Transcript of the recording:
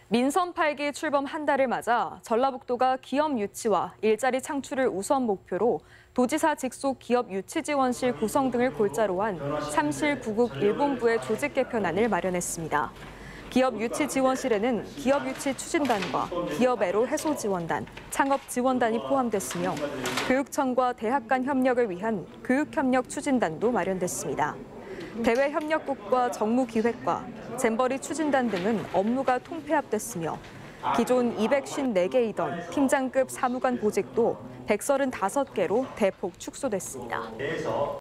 민선 8기 출범 한 달을 맞아 전라북도가 기업 유치와 일자리 창출을 우선 목표로 도지사 직속 기업 유치 지원실 구성 등을 골자로 한 삼실 구국 1본부의 조직 개편안을 마련했습니다. 기업 유치 지원실에는 기업 유치 추진단과 기업 애로 해소 지원단, 창업 지원단이 포함됐으며 교육청과 대학 간 협력을 위한 교육협력 추진단도 마련됐습니다. 대외협력국과 정무기획과 잼버리 추진단 등은 업무가 통폐합됐으며 기존 254개이던 팀장급 사무관 보직도 135개로 대폭 축소됐습니다.